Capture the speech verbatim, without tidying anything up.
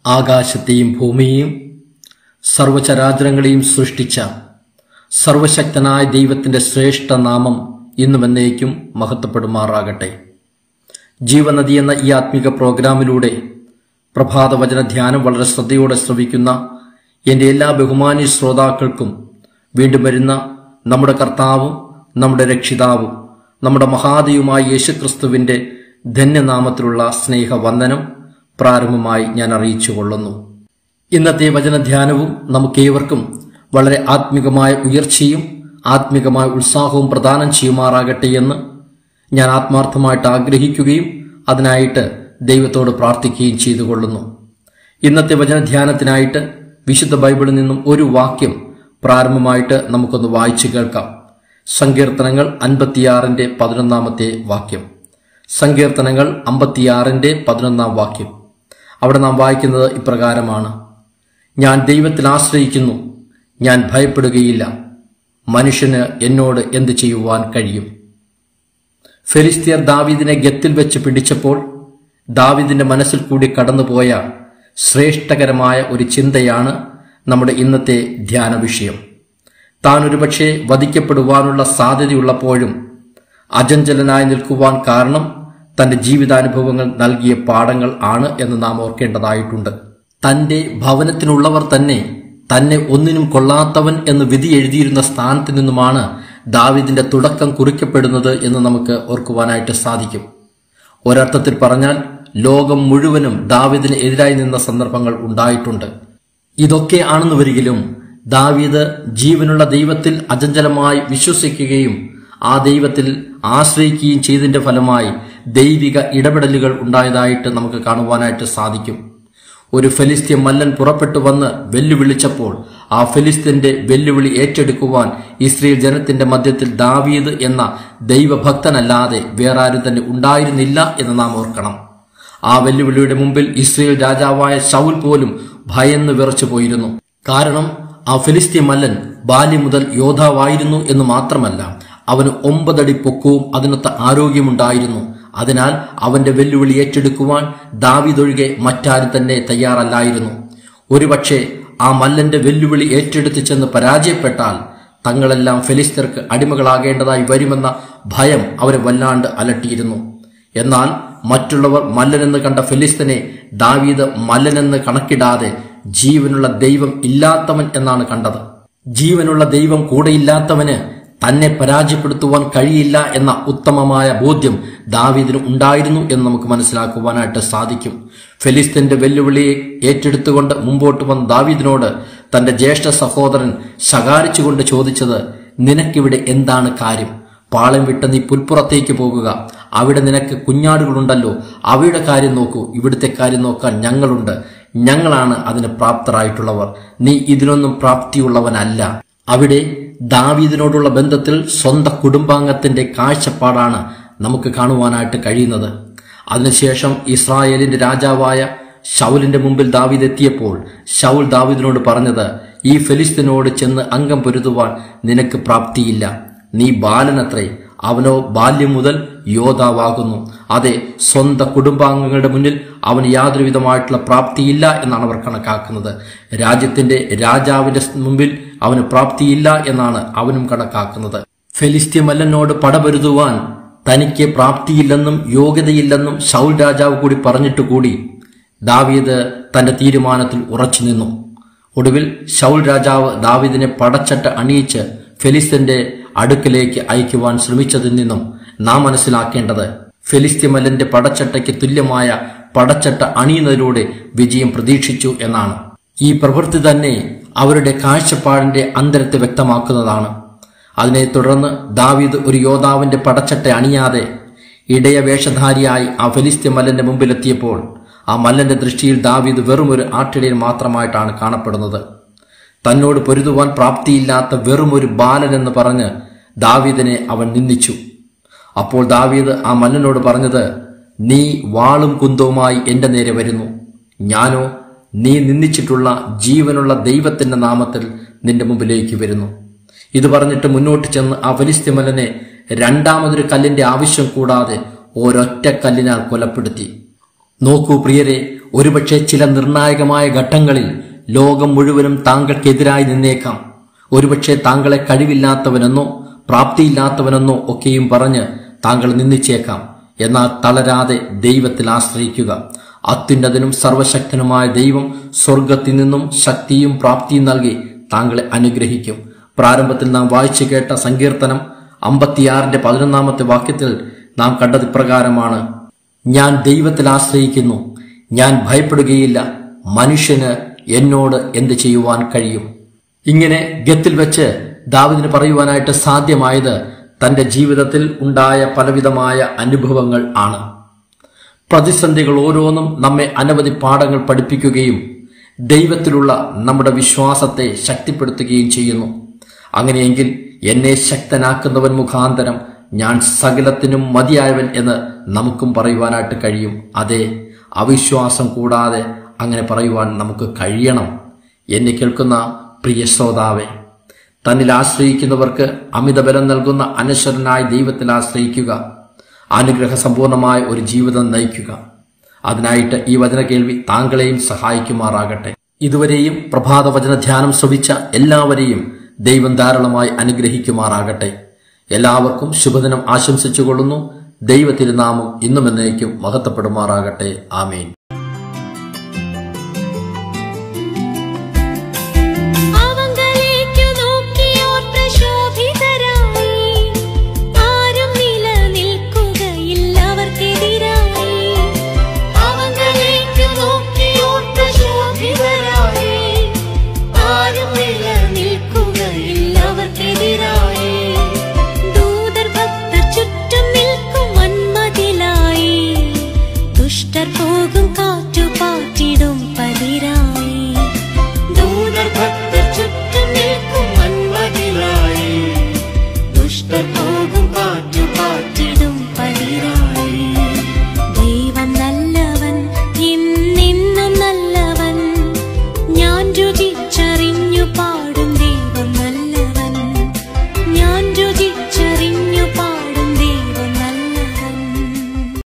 ആകാശത്തെയും ഭൂമിയെയും സർവചരാചരങ്ങളെയും സൃഷ്ടിച്ച സർവശക്തനായ ദൈവത്തിന്റെ ശ്രേഷ്ഠ നാമം ഇന്നും എന്നേക്കും മഹത്വപ്പെടുമാറാകട്ടെ. ജീവനദി എന്ന ഈ ആത്മീക പ്രോഗ്രാമിലൂടെ പ്രഭാതവചന ധ്യാനം വളരെ ശ്രദ്ധയോടെ ശ്രവിക്കുന്ന എന്റെ എല്ലാ ബഹുമാന്യ ശ്രോതാക്കൾക്കും വീണ്ടും വരുന്ന നമ്മുടെ കർത്താവും നമ്മുടെ രക്ഷിതാവും നമ്മുടെ മഹാദൈവമായ യേശുക്രിസ്തുവിന്റെ ധന്യനാമത്തിലുള്ള സ്നേഹവന്ദനം പ്രാരംഭമായി ഞാൻ അറിയിച്ചുകൊള്ളുന്നു. ഇന്നത്തെ വചനധ്യാനവും നമുക്കേവർക്കും വളരെ ആത്മികമായ ഉയർച്ചയും ആത്മികമായ ഉത്സാഹവും പ്രദാനം ചെയ്യുമാറാകട്ടെ എന്ന് ഞാൻ ആത്മാർത്ഥമായിട്ട് ആഗ്രഹിക്കുകയും അതിനായിട്ട് ദൈവത്തോട് പ്രാർത്ഥിക്കുകയും ചെയ്തുകൊള്ളുന്നു. ഇന്നത്തെ വചനധ്യാനത്തിനായിട്ട് വിശുദ്ധ ബൈബിളിൽ നിന്നും ഒരു വാക്യം പ്രാരംഭമായിട്ട് നമുക്കൊന്ന് വായിച്ചു കേൾക്കാം. സങ്കീർത്തനങ്ങൾ അൻപത്തിയാറിന്റെ പതിനൊന്നാമത്തെ വാക്യം. സങ്കീർത്തനങ്ങൾ അമ്പത്തിയാറിന്റെ പതിനൊന്നാം വാക്യം. അവിടെ നാം വായിക്കുന്നത് ഇപ്രകാരമാണ്: ഞാൻ ദൈവത്തിൽ ആശ്രയിക്കുന്നു, ഞാൻ ഭയപ്പെടുകയില്ല. മനുഷ്യന് എന്നോട് എന്ത് ചെയ്യുവാൻ കഴിയും? ഫെലിസ്ത്യർ ദാവീദിനെ ഗത്തിൽ വെച്ച് പിടിച്ചപ്പോൾ ദാവീദിന്റെ മനസ്സിൽ കൂടി കടന്നുപോയ ശ്രേഷ്ഠകരമായ ഒരു ചിന്തയാണ് നമ്മുടെ ഇന്നത്തെ ധ്യാന വിഷയം. താൻ ഒരുപക്ഷെ വധിക്കപ്പെടുവാനുള്ള സാധ്യതയുള്ളപ്പോഴും അചഞ്ചലനായി നിൽക്കുവാൻ കാരണം തന്റെ ജീവിതാനുഭവങ്ങൾ നൽകിയ പാഠങ്ങൾ ആണ് എന്ന് നാം ഓർക്കേണ്ടതായിട്ടുണ്ട്. തന്റെ ഭവനത്തിനുള്ളവർ തന്നെ തന്നെ ഒന്നിനും കൊള്ളാത്തവൻ എന്ന് വിധി എഴുതിയിരുന്ന സ്ഥാനത്ത് നിന്നുമാണ് ദാവീദിന്റെ തുടക്കം കുറിക്കപ്പെടുന്നത് എന്ന് നമുക്ക് ഓർക്കുവാനായിട്ട് സാധിക്കും. ഒരർത്ഥത്തിൽ പറഞ്ഞാൽ ലോകം മുഴുവനും ദാവീദിന് എതിരായി നിന്ന സന്ദർഭങ്ങൾ ഉണ്ടായിട്ടുണ്ട്. ഇതൊക്കെ ആണെന്ന് വരികിലും ദാവീദ് ജീവനുള്ള ദൈവത്തിൽ അചഞ്ചലമായി വിശ്വസിക്കുകയും ആ ദൈവത്തിൽ ആശ്രയിക്കുകയും ചെയ്തതിന്റെ ഫലമായി ദൈവിക ഇടപെടലുകൾ ഉണ്ടായതായിട്ട് നമുക്ക് കാണുവാനായിട്ട് സാധിക്കും. ഒരു ഫെലിസ്ത്യ മല്ലൻ പുറപ്പെട്ടു വന്ന് വെല്ലുവിളിച്ചപ്പോൾ ആ ഫെലിസ്ത്യന്റെ വെല്ലുവിളി ഏറ്റെടുക്കുവാൻ ഇസ്രയേൽ ജനത്തിന്റെ മധ്യത്തിൽ ദാവീദ് എന്ന ദൈവഭക്തനല്ലാതെ വേറെ ആരും തന്നെ ഉണ്ടായിരുന്നില്ല എന്ന് നാം ഓർക്കണം. ആ വെല്ലുവിളിയുടെ മുമ്പിൽ ഇസ്രയേൽ രാജാവായ ശൗൽ പോലും ഭയന്ന് വിറച്ചു പോയിരുന്നു. കാരണം ആ ഫെലിസ്ത്യ മല്ലൻ ബാല്യം മുതൽ യോദ്ധാവായിരുന്നു എന്ന് മാത്രമല്ല, അവന് ഒമ്പതടി പൊക്കവും അതിനൊത്ത ആരോഗ്യമുണ്ടായിരുന്നു. അതിനാൽ അവന്റെ വെല്ലുവിളി ഏറ്റെടുക്കുവാൻ ദാവീദൊഴികെ മറ്റാരും തന്നെ തയ്യാറല്ലായിരുന്നു. ഒരുപക്ഷെ ആ മല്ലന്റെ വെല്ലുവിളി ഏറ്റെടുത്ത് ചെന്ന് പരാജയപ്പെട്ടാൽ തങ്ങളെല്ലാം ഫെലിസ്ത്യർക്ക് അടിമകളാകേണ്ടതായി വരുമെന്ന ഭയം അവരെ വല്ലാണ്ട് അലട്ടിയിരുന്നു. എന്നാൽ മറ്റുള്ളവർ മല്ലനെന്ന് കണ്ട ഫെലിസ്ത്യനെ ദാവീദ് മല്ലനെന്ന് കണക്കിടാതെ ജീവനുള്ള ദൈവം ഇല്ലാത്തവൻ എന്നാണ് കണ്ടത്. ജീവനുള്ള ദൈവം കൂടെയില്ലാത്തവന് തന്നെ പരാജയപ്പെടുത്തുവാൻ കഴിയില്ല എന്ന ഉത്തമമായ ബോധ്യം ദാവീദിന് ഉണ്ടായിരുന്നു എന്ന് നമുക്ക് മനസ്സിലാക്കുവാനായിട്ട് സാധിക്കും. ഫെലിസ്ത്യന്റെ വെല്ലുവിളിയെ ഏറ്റെടുത്തുകൊണ്ട് മുമ്പോട്ട് വന്ന ദാവീദിനോട് തന്റെ ജ്യേഷ്ഠ സഹോദരൻ ശകാരിച്ചുകൊണ്ട് ചോദിച്ചത്: നിനക്കിവിടെ എന്താണ് കാര്യം? പാളയം വിട്ട് നീ പുൽപ്പുറത്തേക്ക് പോകുക. അവിടെ നിനക്ക് കുഞ്ഞാടുകളുണ്ടല്ലോ, അവയുടെ കാര്യം നോക്കൂ. ഇവിടുത്തെ കാര്യം നോക്കാൻ ഞങ്ങളുണ്ട്. ഞങ്ങളാണ് അതിന് പ്രാപ്തരായിട്ടുള്ളവർ. നീ ഇതിനൊന്നും പ്രാപ്തിയുള്ളവനല്ല. അവിടെ ദാവീദിനോടുള്ള ബന്ധത്തിൽ സ്വന്തം കുടുംബാംഗത്തിന്റെ കാഴ്ചപ്പാടാണ് നമുക്ക് കാണുവാനായിട്ട് കഴിയുന്നത്. അതിനുശേഷം ഇസ്രായേലിന്റെ രാജാവായ ശൗലിന്റെ മുമ്പിൽ ദാവീദ് എത്തിയപ്പോൾ ശൗൽ ദാവീദിനോട് പറഞ്ഞത്: ഈ ഫെലിസ്ത്യനോട് ചെന്ന് അംഗം പൊരുതുവാൻ നിനക്ക് പ്രാപ്തിയില്ല. നീ ബാലനത്രേ, അവനോ ബാല്യം മുതൽ യോദ്ധാവാകുന്നു. അതെ, സ്വന്തം കുടുംബാംഗങ്ങളുടെ മുന്നിൽ അവന് യാതൊരു വിധമായിട്ടുള്ള പ്രാപ്തിയില്ല എന്നാണ് അവർ കണക്കാക്കുന്നത്. രാജ്യത്തിന്റെ രാജാവിന്റെ മുമ്പിൽ അവന് പ്രാപ്തിയില്ല എന്നാണ് അവനും കണക്കാക്കുന്നത്. ഫെലിസ്ത്യ മല്ലനോട് പടപൊരുതുവാൻ തനിക്ക് പ്രാപ്തിയില്ലെന്നും യോഗ്യതയില്ലെന്നും ശൗൽ രാജാവ് കൂടി പറഞ്ഞിട്ട് കൂടി ദാവീദ് തന്റെ തീരുമാനത്തിൽ ഉറച്ചു നിന്നു. ഒടുവിൽ ശൗൽ രാജാവ് ദാവീദിനെ പടച്ചട്ട അണിയിച്ച് ഫെലിസ്ത്യന്റെ അടുക്കലേക്ക് അയക്കുവാൻ ശ്രമിച്ചതിൽ നിന്നും നാം മനസ്സിലാക്കേണ്ടത് ഫെലിസ്ത്യ മല്ലന്റെ പടച്ചട്ടയ്ക്ക് തുല്യമായ പടച്ചട്ട അണിയുന്നതിലൂടെ വിജയം പ്രതീക്ഷിച്ചു എന്നാണ്. ഈ പ്രവൃത്തി തന്നെ അവരുടെ കാഴ്ചപ്പാടിന്റെ അന്തരത്തെ വ്യക്തമാക്കുന്നതാണ്. അതിനെ തുടർന്ന് ദാവീദ് ഒരു യോദ്ധാവിന്റെ പടച്ചട്ട അണിയാതെ ഇടയ വേഷധാരിയായി ആ ഫെലിസ്ത്യ മല്ലന്റെ മുമ്പിലെത്തിയപ്പോൾ ആ മല്ലന്റെ ദൃഷ്ടിയിൽ ദാവീദ് വെറും ഒരു ആട്ടിടയൻ മാത്രമായിട്ടാണ് കാണപ്പെടുന്നത്. തന്നോട് പൊരുതുവാൻ പ്രാപ്തിയില്ലാത്ത വെറുമൊരു ബാലൻ എന്ന് പറഞ്ഞ് ദാവീദിനെ അവൻ നിന്ദിച്ചു. അപ്പോൾ ദാവീദ് ആ മല്ലനോട് പറഞ്ഞത്: നീ വാളും കുന്തവുമായി എന്റെ നേരെ വരുന്നു, ഞാനോ നീ നിന്ദിച്ചിട്ടുള്ള ജീവനുള്ള ദൈവത്തിന്റെ നാമത്തിൽ നിന്റെ മുമ്പിലേക്ക് വരുന്നു. ഇത് പറഞ്ഞിട്ട് മുന്നോട്ട് ചെന്ന് ആ ഫെലിസ്ത്യ മല്ലനെ രണ്ടാമതൊരു കല്ലിന്റെ ആവശ്യം കൂടാതെ ഒരൊറ്റ കല്ലിനാൽ കൊലപ്പെടുത്തി. നോക്കൂ പ്രിയരെ, ഒരുപക്ഷെ ചില നിർണായകമായ ഘട്ടങ്ങളിൽ ലോകം മുഴുവനും താങ്കൾക്കെതിരായി നിന്നേക്കാം. ഒരുപക്ഷെ താങ്കളെ കഴിവില്ലാത്തവനെന്നോ പ്രാപ്തിയില്ലാത്തവനെന്നോ ഒക്കെയും പറഞ്ഞ് താങ്കൾ നിന്ദിച്ചേക്കാം. എന്നാൽ തളരാതെ ദൈവത്തിൽ ആശ്രയിക്കുക. അത്യുന്നതനും സർവശക്തനുമായ ദൈവം സ്വർഗത്തിൽ നിന്നും ശക്തിയും പ്രാപ്തിയും നൽകി താങ്കളെ അനുഗ്രഹിക്കും. പ്രാരംഭത്തിൽ നാം വായിച്ചു കേട്ട സങ്കീർത്തനം അമ്പത്തിയാറിന്റെ പതിനൊന്നാമത്തെ വാക്യത്തിൽ നാം കണ്ടത് ഇപ്രകാരമാണ്: ഞാൻ ദൈവത്തിൽ ആശ്രയിക്കുന്നു, ഞാൻ ഭയപ്പെടുകയില്ല, മനുഷ്യന് എന്നോട് എന്ത് ചെയ്യുവാൻ കഴിയും. ഇങ്ങനെ ഗത്തിൽ വെച്ച് ദാവീദിന് പറയുവാനായിട്ട് സാധ്യമായത് തന്റെ ജീവിതത്തിൽ ഉണ്ടായ പലവിധമായ അനുഭവങ്ങൾ ആണ്. പ്രതിസന്ധികൾ ഓരോന്നും നമ്മെ അനവധി പാഠങ്ങൾ പഠിപ്പിക്കുകയും ദൈവത്തിലുള്ള നമ്മുടെ വിശ്വാസത്തെ ശക്തിപ്പെടുത്തുകയും ചെയ്യുന്നു. അങ്ങനെയെങ്കിൽ എന്നെ ശക്തനാക്കുന്നവൻ മുഖാന്തരം ഞാൻ സകലത്തിനും മതിയായവൻ എന്ന് നമുക്കും പറയുവാനായിട്ട് കഴിയും. അതെ, അവിശ്വാസം കൂടാതെ അങ്ങനെ പറയുവാൻ നമുക്ക് കഴിയണം. എന്നെ കേൾക്കുന്ന പ്രിയ ശ്രോതാവേ, തന്നിൽ ആശ്രയിക്കുന്നവർക്ക് അമിതബലം നൽകുന്ന അനശ്വരനായ ദൈവത്തിൽ ആശ്രയിക്കുക. അനുഗ്രഹ സമ്പൂർണമായ ഒരു ജീവിതം നയിക്കുക. അതിനായിട്ട് ഈ വചന കേൾവി താങ്കളെയും സഹായിക്കുമാറാകട്ടെ. ഇതുവരെയും പ്രഭാത വചന ധ്യാനം ശ്രവിച്ച എല്ലാവരെയും ദൈവം ധാരാളമായി അനുഗ്രഹിക്കുമാറാകട്ടെ. എല്ലാവർക്കും ശുഭദിനം ആശംസിച്ചുകൊള്ളുന്നു. ദൈവ തിരുനാമം ഇന്നും എന്നേക്കും മഹത്വപ്പെടുമാറാകട്ടെ. ആമേൻ. പോകും